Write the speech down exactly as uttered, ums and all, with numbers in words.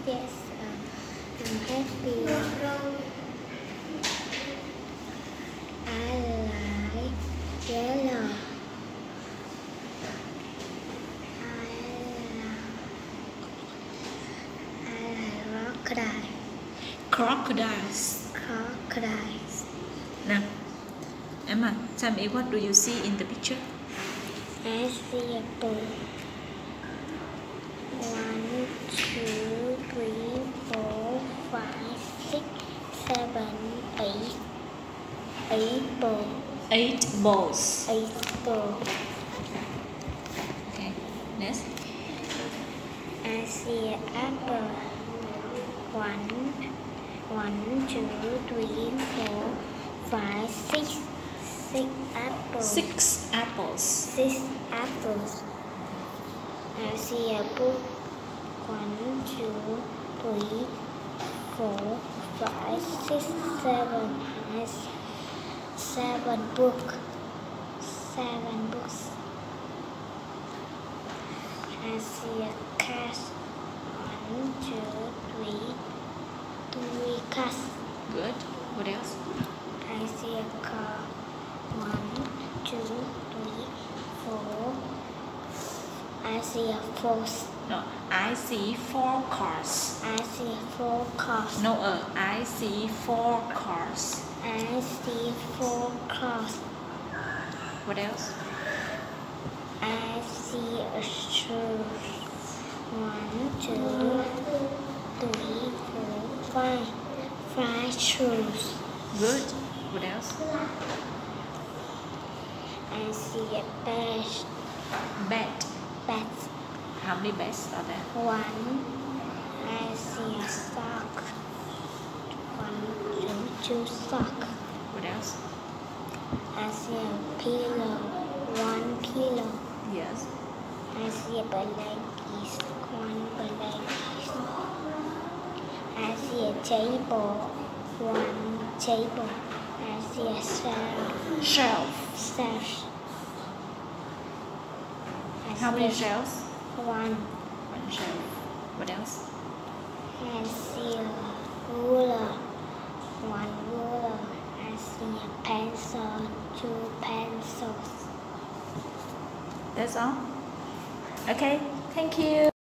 Yes, uh, I'm happy. I like yellow. I like, I like crocodile. Crocodiles. Crocodiles. Now, Emma, tell me, what do you see in the picture? I see a bull. One, two, three, four, five, six, seven, eight. Eight bull. Eight balls. Eight bull. Okay, next. I see an apple. One, one, two, three, four, five, six. Six apples. Six apples. Six apples. I see a book. One, two, three, four, five, six, seven. I see seven book. Seven books. I see a cat. One, two, three, three cats. Good. What else? I see a car. One, two, three, four. I see a horse. No, I see four cars. I see four cars. No, uh, I see four cars. I see four cars. What else? I see a shoe. One, two, three, four, five. Five shoes. Good. What else? I see a bed. Bed. Bed. How many beds are there? One. I see a sock. One, two, two sock. What else? I see a pillow. One pillow. Yes. I see a blanket. One blanket. I see a table. One table. I see a shelf. Shelf. Shelf. I How see many a- shelves? One. One shelf. What else? I see a ruler. One ruler. I see a pencil. Two pencils. That's all? Okay, thank you.